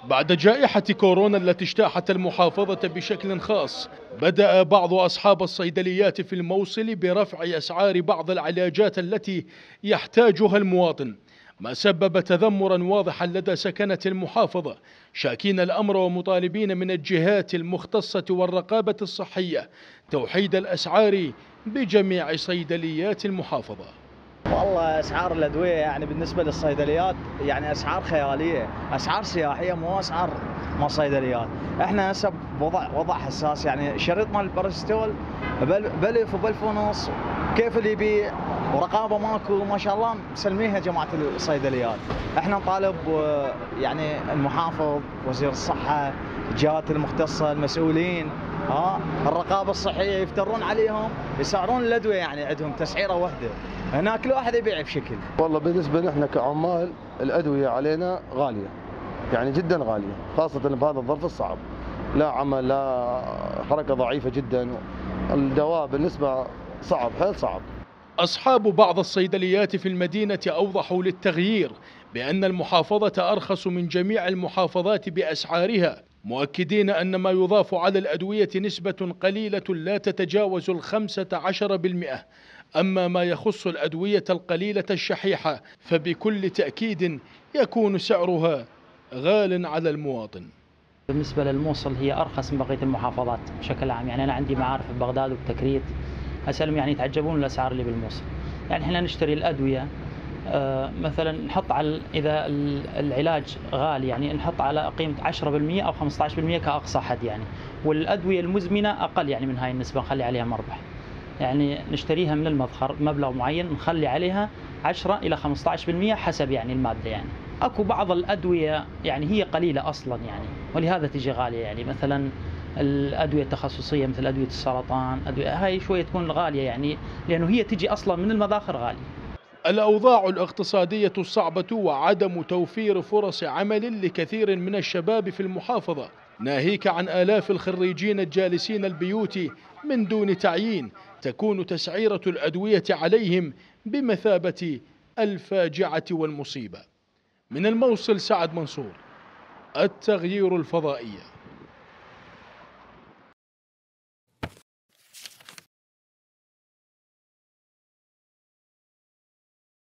بعد جائحة كورونا التي اجتاحت المحافظة بشكل خاص، بدأ بعض أصحاب الصيدليات في الموصل برفع أسعار بعض العلاجات التي يحتاجها المواطن، ما سبب تذمرا واضحا لدى سكنة المحافظة، شاكين الأمر ومطالبين من الجهات المختصة والرقابة الصحية توحيد الأسعار بجميع صيدليات المحافظة. والله اسعار الادويه يعني بالنسبه للصيدليات يعني اسعار خياليه، اسعار سياحيه مو اسعار مال صيدليات. احنا هسه بوضع حساس، يعني شريط مال البارستول بألف وبألف ونص، كيف اللي يبيع ورقابه ماكو ما شاء الله مسلميها جماعه الصيدليات. احنا نطالب يعني المحافظ، وزير الصحه، الجهات المختصه، المسؤولين، الرقابه الصحيه يفترون عليهم يسعرون الادويه، يعني عندهم تسعيره واحده، هناك كل واحد يبيع بشكل. والله بالنسبه لنا كعمال الادويه علينا غاليه، يعني جدا غاليه، خاصه بهذا الظرف الصعب، لا عمل لا حركه ضعيفه جدا، الدواء بالنسبه صعب، حيل صعب. أصحاب بعض الصيدليات في المدينة أوضحوا للتغيير بأن المحافظة أرخص من جميع المحافظات بأسعارها، مؤكدين أن ما يضاف على الأدوية نسبة قليلة لا تتجاوز 15%، أما ما يخص الأدوية القليلة الشحيحة فبكل تأكيد يكون سعرها غال على المواطن. بالنسبة للموصل هي أرخص من بقية المحافظات بشكل عام، يعني أنا عندي معارف في بغداد وبتكريت، أسألهم يعني يتعجبون الأسعار اللي بالموصل. يعني إحنا نشتري الأدوية مثلا نحط على إذا العلاج غالي يعني نحط على قيمة 10% أو 15% كأقصى حد يعني، والأدوية المزمنة أقل يعني من هاي النسبة نخلي عليها مربح، يعني نشتريها من المدخر مبلغ معين نخلي عليها 10 إلى 15% حسب يعني المادة. يعني أكو بعض الأدوية يعني هي قليلة أصلا يعني ولهذا تجي غالية، يعني مثلا الأدوية التخصصية مثل أدوية السرطان، أدوية هاي شوية تكون غالية يعني لأنه هي تجي أصلا من المداخر غالية. الأوضاع الاقتصادية الصعبة وعدم توفير فرص عمل لكثير من الشباب في المحافظة، ناهيك عن آلاف الخريجين الجالسين البيوت من دون تعيين، تكون تسعيرة الأدوية عليهم بمثابة الفاجعة والمصيبة. من الموصل سعد منصور، التغيير الفضائية.